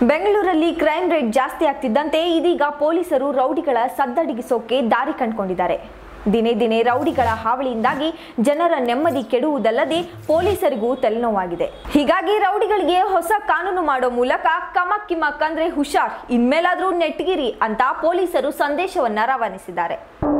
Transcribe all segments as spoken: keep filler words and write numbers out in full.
ಬೆಂಗಳೂರಲ್ಲಿ crime rate ಜಾಸ್ತಿ ಆಗ್ತಿದ್ದಂತೆ ಇದೀಗ ಪೊಲೀಸರು ರೌಡಿಗಳ ಸದ್ದಡಿಗಿಸೋಕೆ ದಾರಿ ಕಂಡುಕೊಂಡಿದ್ದಾರೆ. ದಿನೇ ದಿನೇ ರೌಡಿಗಳ ಹಾವಳಿಯಿಂದಾಗಿ ಜನರ ನೆಮ್ಮದಿ ಕೆಡುವುದಲ್ಲದೆ ಪೊಲೀಸರಿಗೂ ತಲೆನೋವಾಗಿದೆ. ಹೀಗಾಗಿ ರೌಡಿಗಳಿಗೆ ಹೊಸ ಕಾನೂನು ಮಾಡೋ ಮೂಲಕ ಕಮಕ್ ಕಿಮಕ್ ಅಂದ್ರೆ ಹುಷಾರ್, ಇನ್ಮೇಲಾದ್ರೂ ನೆಟ್ಗಿರಿ ಅಂತ ಪೊಲೀಸರು ಸಂದೇಶವನ್ನ ರವಾನಿಸಿದ್ದಾರೆ.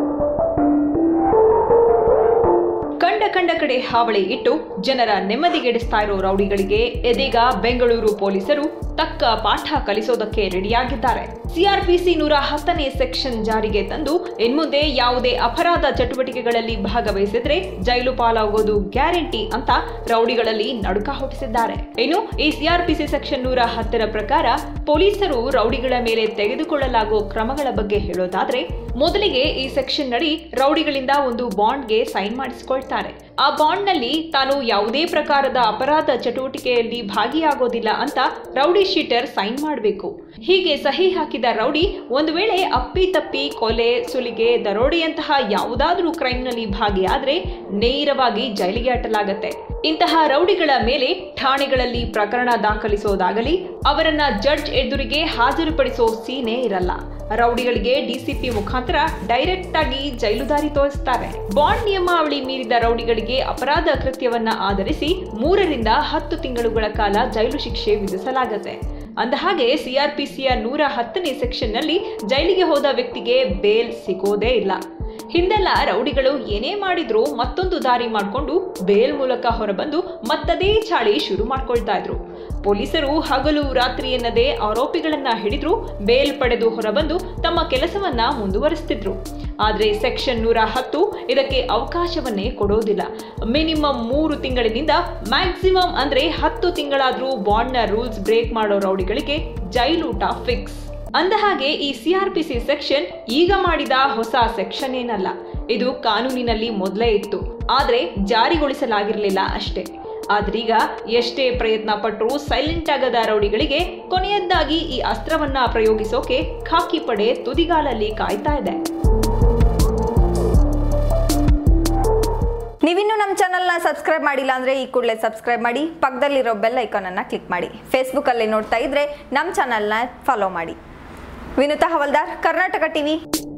ಕಂಡ ಕಂಡ ಕಡೆ ಹಾವಳಿ ಇಟ್ಟು ಜನರ ನೆಮ್ಮದಿಗೆಡಿಸ್ತಾ ಇರೋ ರೌಡಿಗಳಿಗೆ ಇದೀಗ ಬೆಂಗಳೂರು ಪೊಲೀಸರು ತಕ್ಕ ಪಾಠ ಕಲಿಸೋದಕ್ಕೆ ರೆಡಿಯಾಗಿದ್ದಾರೆ. ಸಿಆರ್ಪಿಸಿ ನೂರ ಹತ್ತನೇ ಸೆಕ್ಷನ್ ಜಾರಿಗೆ ತಂದು ಇನ್ಮುಂದೆ ಯಾವುದೇ ಅಪರಾಧ ಚಟುವಟಿಕೆಗಳಲ್ಲಿ ಭಾಗವಹಿಸಿದ್ರೆ ಜೈಲು ಪಾಲಾಗೋದು ಗ್ಯಾರಂಟಿ ಅಂತ ರೌಡಿಗಳಲ್ಲಿ ನಡುಕ ಹುಟ್ಟಿಸಿದ್ದಾರೆ. ಇನ್ನು ಈ ಸಿಆರ್ಪಿಸಿ ಸೆಕ್ಷನ್ ನೂರ ಹತ್ತರ ಪ್ರಕಾರ ಪೊಲೀಸರು ರೌಡಿಗಳ ಮೇಲೆ ತೆಗೆದುಕೊಳ್ಳಲಾಗೋ ಕ್ರಮಗಳ ಬಗ್ಗೆ ಹೇಳೋದಾದ್ರೆ, ಮೊದಲಿಗೆ ಈ ಸೆಕ್ಷನ್ ನಡಿ ರೌಡಿಗಳಿಂದ ಒಂದು ಬಾಂಡ್ಗೆ ಸೈನ್ ಮಾಡಿಸಿಕೊಳ್ತಾರೆ. ಆ ಬಾಂಡ್ ನಲ್ಲಿ ತಾನು ಯಾವುದೇ ಪ್ರಕಾರದ ಅಪರಾಧ ಚಟುವಟಿಕೆಯಲ್ಲಿ ಭಾಗಿಯಾಗೋದಿಲ್ಲ ಅಂತ ರೌಡಿ ಶೀಟರ್ ಸೈನ್ ಮಾಡಬೇಕು. ಹೀಗೆ ಸಹಿ ಹಾಕಿದ ರೌಡಿ ಒಂದು ವೇಳೆ ಅಪ್ಪಿ ತಪ್ಪಿ ಕೊಲೆ, ಸುಲಿಗೆ, ದರೋಡೆಯಂತಹ ಯಾವುದಾದ್ರೂ ಕ್ರೈಮ್ ನಲ್ಲಿ ಭಾಗಿಯಾದ್ರೆ ನೇರವಾಗಿ ಜೈಲಿಗೆ ಅಟ್ಟಲಾಗತ್ತೆ. ಇಂತಹ ರೌಡಿಗಳ ಮೇಲೆ ಠಾಣೆಗಳಲ್ಲಿ ಪ್ರಕರಣ ದಾಖಲಿಸೋದಾಗಲಿ ಅವರನ್ನ ಜಡ್ಜ್ ಎದುರಿಗೆ ಹಾಜರುಪಡಿಸೋ ಸೀನೆ ಇರಲ್ಲ. ರೌಡಿಗಳಿಗೆ ಡಿಸಿಪಿ ಮುಖಾಂತರ ಡೈರೆಕ್ಟ್ ಆಗಿ ಜೈಲು ದಾರಿ ತೋರಿಸ್ತಾರೆ. ಬಾಂಡ್ ನಿಯಮಾವಳಿ ಮೀರಿದ ರೌಡಿಗಳಿಗೆ ಅಪರಾಧ ಕೃತ್ಯವನ್ನ ಆಧರಿಸಿ ಮೂರರಿಂದ ಹತ್ತು ತಿಂಗಳುಗಳ ಕಾಲ ಜೈಲು ಶಿಕ್ಷೆ ವಿಧಿಸಲಾಗುತ್ತೆ. ಅಂದಹಾಗೆ ಸಿಆರ್ಪಿಸಿಯ ನೂರ ಹತ್ತನೇ ಸೆಕ್ಷನ್ ನಲ್ಲಿ ಜೈಲಿಗೆ ಹೋದ ವ್ಯಕ್ತಿಗೆ ಬೇಲ್ ಸಿಗೋದೇ ಇಲ್ಲ. ಹಿಂದೆಲ್ಲ ರೌಡಿಗಳು ಏನೇ ಮಾಡಿದ್ರು ಮತ್ತೊಂದು ದಾರಿ ಮಾಡಿಕೊಂಡು ಬೇಲ್ ಮೂಲಕ ಹೊರಬಂದು ಮತ್ತದೇ ಚಾಳಿ ಶುರು ಮಾಡ್ಕೊಳ್ತಾ ಇದ್ರು. ಪೊಲೀಸರು ಹಗಲು ರಾತ್ರಿ ಎನ್ನದೇ ಆರೋಪಿಗಳನ್ನ ಹಿಡಿದ್ರು ಬೇಲ್ ಪಡೆದು ಹೊರಬಂದು ತಮ್ಮ ಕೆಲಸವನ್ನ ಮುಂದುವರಿಸ್ತಿದ್ರು. ಆದ್ರೆ ಸೆಕ್ಷನ್ ನೂರ ಹತ್ತು ಇದಕ್ಕೆ ಅವಕಾಶವನ್ನೇ ಕೊಡೋದಿಲ್ಲ. ಮಿನಿಮಮ್ ಮೂರು ತಿಂಗಳಿನಿಂದ ಮ್ಯಾಕ್ಸಿಮಮ್ ಅಂದ್ರೆ ಹತ್ತು ತಿಂಗಳಾದ್ರೂ ಬಾಂಡ್ ನ ರೂಲ್ಸ್ ಬ್ರೇಕ್ ಮಾಡೋ ರೌಡಿಗಳಿಗೆ ಜೈಲೂಟ ಫಿಕ್ಸ್. ಅಂದಹಾಗೆ ಈ ಸಿಆರ್ಪಿಸಿ ಸೆಕ್ಷನ್ ಈಗ ಮಾಡಿದ ಹೊಸ ಸೆಕ್ಷನ್ ಏನಲ್ಲ, ಇದು ಕಾನೂನಿನಲ್ಲಿ ಮೊದಲೇ ಇತ್ತು, ಆದ್ರೆ ಜಾರಿಗೊಳಿಸಲಾಗಿರಲಿಲ್ಲ ಅಷ್ಟೇ. ಆದ್ರೀಗ ಎಷ್ಟೇ ಪ್ರಯತ್ನ ಪಟ್ಟರೂ ಸೈಲೆಂಟ್ ಆಗದ ರೌಡಿಗಳಿಗೆ ಕೊನೆಯದ್ದಾಗಿ ಈ ಅಸ್ತ್ರವನ್ನ ಪ್ರಯೋಗಿಸೋಕೆ ಖಾಕಿ ಪಡೆ ತುದಿಗಾಲಲ್ಲಿ ಕಾಯ್ತಾ ಇದೆ. ನೀವಿನ್ನೂ ನಮ್ಮ ಚಾನಲ್ನ ಸಬ್ಸ್ಕ್ರೈಬ್ ಮಾಡಿಲ್ಲ ಅಂದರೆ ಈ ಕೂಡಲೇ ಸಬ್ಸ್ಕ್ರೈಬ್ ಮಾಡಿ, ಪಕ್ಕದಲ್ಲಿರೋ ಬೆಲ್ ಐಕಾನನ್ನು ಕ್ಲಿಕ್ ಮಾಡಿ. ಫೇಸ್ಬುಕ್ಕಲ್ಲಿ ನೋಡ್ತಾ ಇದ್ರೆ ನಮ್ಮ ಚಾನಲ್ನ ಫಾಲೋ ಮಾಡಿ. ವಿನುತಾ ಹವಲ್ದಾರ್, ಕರ್ನಾಟಕ ಟಿವಿ.